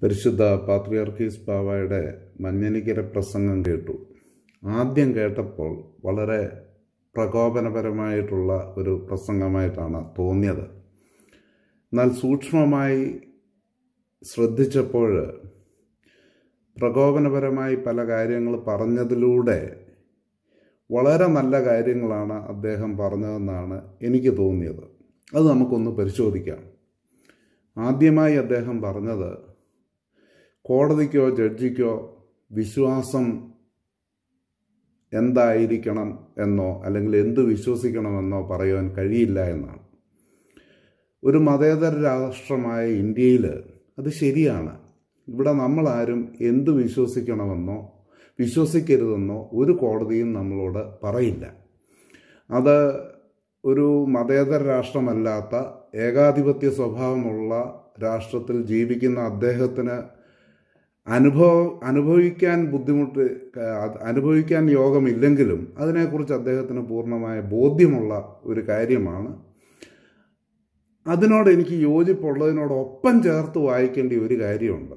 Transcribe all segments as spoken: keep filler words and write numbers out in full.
പരിശുദ്ധ പാത്രിയാർക്കീസ് ബാവയുടെ മഞ്ഞനിക്കര പ്രസംഗം കേട്ടു. ആദ്യം കേട്ടപ്പോൾ വളരെ പ്രകോപനപരമായിട്ടുള്ള ഒരു പ്രസംഗമായിട്ടാണ് തോന്നിയത്. എന്നാൽ സൂക്ഷ്മമായി ശ്രദ്ധിച്ചപ്പോൾ പ്രകോപനപരമായി പല കാര്യങ്ങൾ പറഞ്ഞതിലൂടെ വളരെ നല്ല കാര്യങ്ങളാണ് അദ്ദേഹം പറഞ്ഞതെന്നാണ് എനിക്ക് തോന്നിയത്. അത് നമുക്കൊന്ന് പരിശോധിക്കാം. ആദ്യമായി അദ്ദേഹം പറഞ്ഞത്, കോടതിക്കോ ജഡ്ജിക്കോ വിശ്വാസം എന്തായിരിക്കണം എന്നോ അല്ലെങ്കിൽ എന്ത് വിശ്വസിക്കണമെന്നോ പറയുവാൻ കഴിയില്ല എന്നാണ്. ഒരു മതേതര രാഷ്ട്രമായ ഇന്ത്യയിൽ അത് ശരിയാണ്. ഇവിടെ നമ്മളാരും എന്ത് വിശ്വസിക്കണമെന്നോ വിശ്വസിക്കരുതെന്നോ ഒരു കോടതിയും നമ്മളോട് പറയില്ല. അത് ഒരു മതേതര രാഷ്ട്രമല്ലാത്ത ഏകാധിപത്യ സ്വഭാവമുള്ള രാഷ്ട്രത്തിൽ ജീവിക്കുന്ന അദ്ദേഹത്തിന് അനുഭവ അനുഭവിക്കാൻ ബുദ്ധിമുട്ട് അനുഭവിക്കാൻ യോഗമില്ലെങ്കിലും അതിനെക്കുറിച്ച് അദ്ദേഹത്തിന് പൂർണ്ണമായ ബോധ്യമുള്ള ഒരു കാര്യമാണ്. അതിനോട് എനിക്ക് യോജിപ്പുള്ളതിനോടൊപ്പം ചേർത്ത് വായിക്കേണ്ട ഒരു കാര്യമുണ്ട്.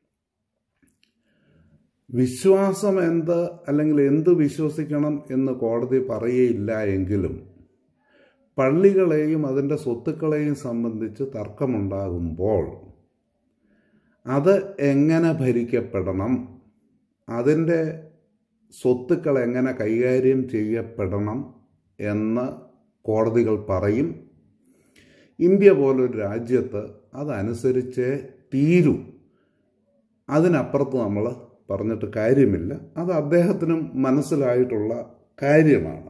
വിശ്വാസം എന്ത് അല്ലെങ്കിൽ എന്ത് വിശ്വസിക്കണം എന്ന് കോടതി പറയുകയില്ല എങ്കിലും പള്ളികളെയും അതിൻ്റെ സ്വത്തുക്കളെയും സംബന്ധിച്ച് തർക്കമുണ്ടാകുമ്പോൾ അത് എങ്ങനെ ഭരിക്കപ്പെടണം, അതിൻ്റെ സ്വത്തുക്കൾ എങ്ങനെ കൈകാര്യം ചെയ്യപ്പെടണം എന്ന് കോടതികൾ പറയും. ഇന്ത്യ പോലൊരു രാജ്യത്ത് അതനുസരിച്ചേ തീരൂ. അതിനപ്പുറത്ത് നമ്മൾ പറഞ്ഞിട്ട് കാര്യമില്ല. അത് അദ്ദേഹത്തിനും മനസ്സിലായിട്ടുള്ള കാര്യമാണ്.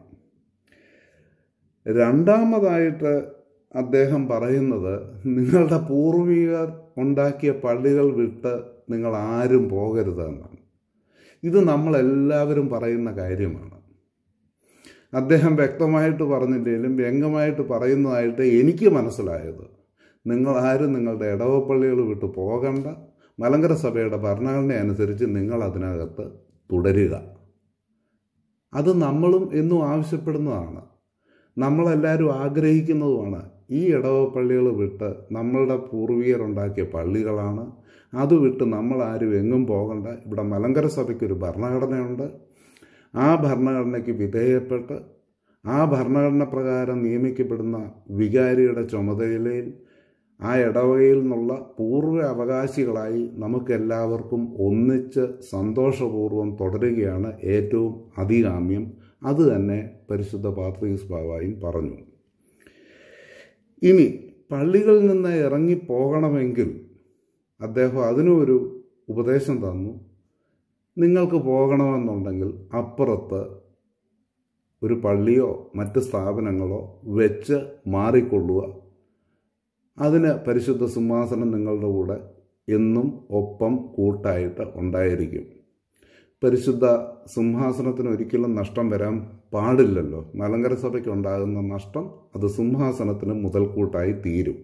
രണ്ടാമതായിട്ട് അദ്ദേഹം പറയുന്നത്, നിങ്ങളുടെ പൂർവികർ ഉണ്ടാക്കിയ പള്ളികൾ വിട്ട് നിങ്ങൾ ആരും പോകരുത് എന്നാണ്. ഇത് നമ്മളെല്ലാവരും പറയുന്ന കാര്യമാണ്. അദ്ദേഹം വ്യക്തമായിട്ട് പറഞ്ഞില്ലെങ്കിലും വ്യംഗ്യമായിട്ട് പറയുന്നതായിട്ട് എനിക്ക് മനസ്സിലായത്, നിങ്ങളാരും നിങ്ങളുടെ ഇടവപ്പള്ളികൾ വിട്ട് പോകണ്ട, മലങ്കര സഭയുടെ ഭരണഘടന അനുസരിച്ച് നിങ്ങൾ അതിനകത്ത് തുടരുക. അത് നമ്മളും എന്നും ആവശ്യപ്പെടുന്നതാണ്, നമ്മളെല്ലാവരും ആഗ്രഹിക്കുന്നതുമാണ്. ഈ ഇടവപ്പള്ളികൾ വിട്ട് നമ്മളുടെ പൂർവികരുണ്ടാക്കിയ പള്ളികളാണ്, അത് വിട്ട് നമ്മളാരും എങ്ങും പോകണ്ട. ഇവിടെ മലങ്കര സഭയ്ക്കൊരു ഭരണഘടനയുണ്ട്. ആ ഭരണഘടനയ്ക്ക് വിധേയപ്പെട്ട് ആ ഭരണഘടന പ്രകാരം നിയമിക്കപ്പെടുന്ന വികാരിയുടെ ചുമതലയിൽ ആ ഇടവകയിൽ നിന്നുള്ള പൂർവ്വ അവകാശികളായി നമുക്കെല്ലാവർക്കും ഒന്നിച്ച് സന്തോഷപൂർവ്വം തുടരുകയാണ് ഏറ്റവും അധികാമ്യം. അത് തന്നെ പരിശുദ്ധ പാത്രിയാർക്കീസ് ബാവായും പറഞ്ഞു. ഇനി പള്ളികളിൽ നിന്ന് ഇറങ്ങിപ്പോകണമെങ്കിൽ അദ്ദേഹം അതിനും ഒരു ഉപദേശം തന്നു. നിങ്ങൾക്ക് പോകണമെന്നുണ്ടെങ്കിൽ അപ്പുറത്ത് ഒരു പള്ളിയോ മറ്റ് സ്ഥാപനങ്ങളോ വെച്ച് മാറിക്കൊള്ളുക. അതിന് പരിശുദ്ധ സിംഹാസനം നിങ്ങളുടെ കൂടെ എന്നും ഒപ്പം കൂട്ടായിട്ട് ഉണ്ടായിരിക്കും. പരിശുദ്ധ സിംഹാസനത്തിന് ഒരിക്കലും നഷ്ടം വരാൻ പാടില്ലല്ലോ. മലങ്കര സഭയ്ക്ക് ഉണ്ടാകുന്ന നഷ്ടം അത് സിംഹാസനത്തിന് മുതൽക്കൂട്ടായി തീരും.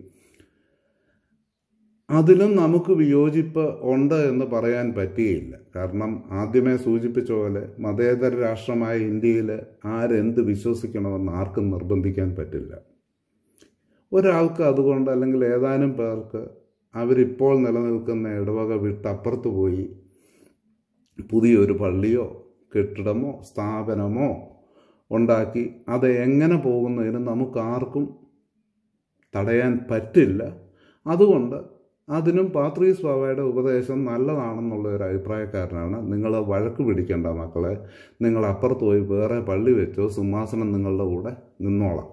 അതിലും നമുക്ക് വിയോജിപ്പ് ഉണ്ട് എന്ന് പറയാൻ പറ്റുകയില്ല. കാരണം ആദ്യമേ സൂചിപ്പിച്ച പോലെ മതേതര രാഷ്ട്രമായ ഇന്ത്യയിൽ ആരെന്ത് വിശ്വസിക്കണമെന്ന് ആർക്കും നിർബന്ധിക്കാൻ പറ്റില്ല. ഒരാൾക്ക് അതുകൊണ്ട് അല്ലെങ്കിൽ ഏതാനും പേർക്ക് അവരിപ്പോൾ നിലനിൽക്കുന്ന ഇടവക വിട്ട് അപ്പുറത്ത് പോയി പുതിയൊരു പള്ളിയോ കെട്ടിടമോ സ്ഥാപനമോ ഉണ്ടാക്കി അത് എങ്ങനെ പോകുന്നതിന് നമുക്കാർക്കും തടയാൻ പറ്റില്ല. അതുകൊണ്ട് അതിനും പാത്രിയാർക്കീസ് ബാവയുടെ ഉപദേശം നല്ലതാണെന്നുള്ള ഒരു അഭിപ്രായക്കാരനാണ്. നിങ്ങൾ വഴക്ക് പിടിക്കേണ്ട മക്കളെ, നിങ്ങൾ അപ്പുറത്ത് പോയി വേറെ പള്ളി വെച്ചോ, സിംഹാസനം നിങ്ങളുടെ കൂടെ നിന്നോളാം.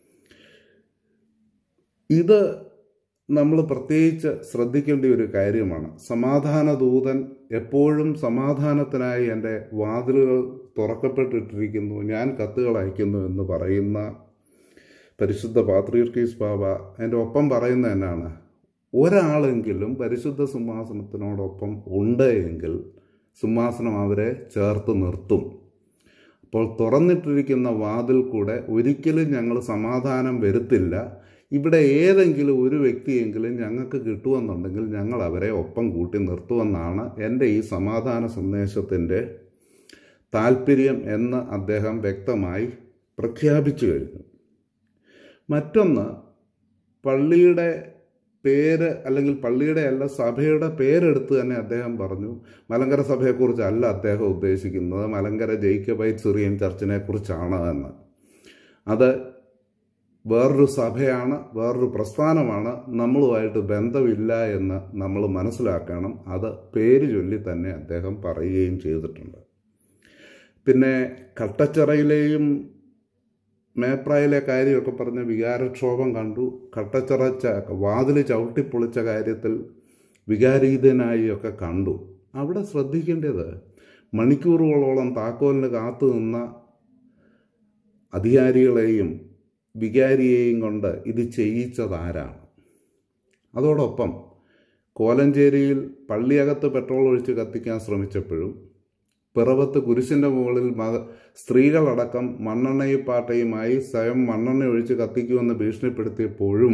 ഇത് നമ്മൾ പ്രത്യേകിച്ച് ശ്രദ്ധിക്കേണ്ട ഒരു കാര്യമാണ്. സമാധാന ദൂതൻ എപ്പോഴും സമാധാനത്തിനായി എൻ്റെ വാതിലുകൾ തുറക്കപ്പെട്ടിട്ടിരിക്കുന്നു, ഞാൻ കത്തുകൾ അയക്കുന്നു എന്ന് പറയുന്ന പരിശുദ്ധ പാത്രിയാർക്കീസ് ബാവ എൻ്റെ ഒപ്പം പറയുന്ന എന്നാണ്, ഒരാളെങ്കിലും പരിശുദ്ധ സിംഹാസനത്തിനോടൊപ്പം ഉണ്ട് എങ്കിൽ സിംഹാസനം അവരെ ചേർത്ത് നിർത്തും. അപ്പോൾ തുറന്നിട്ടിരിക്കുന്ന വാതിൽ കൂടെ ഒരിക്കലും ഞങ്ങൾ സമാധാനം വരുത്തില്ല. ഇവിടെ ഏതെങ്കിലും ഒരു വ്യക്തിയെങ്കിലും ഞങ്ങൾക്ക് കിട്ടുമെന്നുണ്ടെങ്കിൽ ഞങ്ങൾ അവരെ ഒപ്പം കൂട്ടി നിർത്തുമെന്നാണ് എൻ്റെ ഈ സമാധാന സന്ദേശത്തിൻ്റെ താല്പര്യം എന്ന് അദ്ദേഹം വ്യക്തമായി പ്രഖ്യാപിച്ചു കഴിഞ്ഞു. മറ്റൊന്ന്, പള്ളിയുടെ പേര് അല്ലെങ്കിൽ പള്ളിയുടെ അല്ല, സഭയുടെ പേരെടുത്ത് തന്നെ അദ്ദേഹം പറഞ്ഞു മലങ്കര സഭയെക്കുറിച്ചല്ല അദ്ദേഹം ഉദ്ദേശിക്കുന്നത്, മലങ്കര ജേക്കബൈറ്റ് സിറിയൻ ചർച്ചിനെ കുറിച്ചാണ് എന്ന്. അത് വേറൊരു സഭയാണ്, വേറൊരു പ്രസ്ഥാനമാണ്, നമ്മളുമായിട്ട് ബന്ധമില്ല എന്ന് നമ്മൾ മനസ്സിലാക്കണം. അത് പേര് ചൊല്ലി തന്നെ അദ്ദേഹം പറയുകയും ചെയ്തിട്ടുണ്ട്. പിന്നെ കട്ടച്ചിറയിലെയും മേപ്രായിലെ കാര്യമൊക്കെ പറഞ്ഞ് വികാരക്ഷോഭം കണ്ടു. കട്ടച്ചിറ ച വാതിൽ ചവിട്ടിപ്പൊളിച്ച കാര്യത്തിൽ വികാരീതനായി ഒക്കെ കണ്ടു. അവിടെ ശ്രദ്ധിക്കേണ്ടത് മണിക്കൂറുകളോളം താക്കോലിന് കാത്തു നിന്ന അധികാരികളെയും വികാരിയെയും കൊണ്ട് ഇത് ചെയ്യിച്ചതാരാണ്. അതോടൊപ്പം കോലഞ്ചേരിയിൽ പള്ളിയകത്ത് പെട്രോൾ ഒഴിച്ച് കത്തിക്കാൻ ശ്രമിച്ചപ്പോഴും പിറവത്ത് കുരിശിൻ്റെ മുകളിൽ മത സ്ത്രീകളടക്കം മണ്ണെണ്ണയിപ്പാട്ടയുമായി സ്വയം മണ്ണെണ്ണ ഒഴിച്ച് കത്തിക്കുമെന്ന് ഭീഷണിപ്പെടുത്തിയപ്പോഴും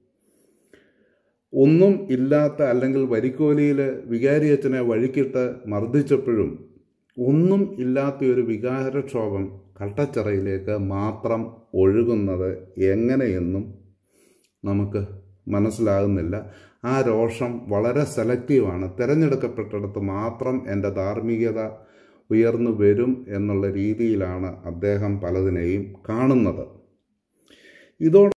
ഒന്നും ഇല്ലാത്ത അല്ലെങ്കിൽ വരിക്കോലിയിൽ വികാരിയച്ഛനെ വഴിക്കിട്ട് മർദ്ദിച്ചപ്പോഴും ഒന്നും ഇല്ലാത്ത ഒരു വികാരക്ഷോഭം കട്ടച്ചിറയിലേക്ക് മാത്രം ഒഴുകുന്നത് എങ്ങനെയെന്നും നമുക്ക് മനസ്സിലാകുന്നില്ല. ആ രോഷം വളരെ സെലക്റ്റീവാണ്. തിരഞ്ഞെടുക്കപ്പെട്ടിടത്ത് മാത്രം എൻ്റെ ധാർമ്മികത ഉയർന്നു വരും എന്നുള്ള രീതിയിലാണ് അദ്ദേഹം പലതിനെയും കാണുന്നത്. ഇതോടെ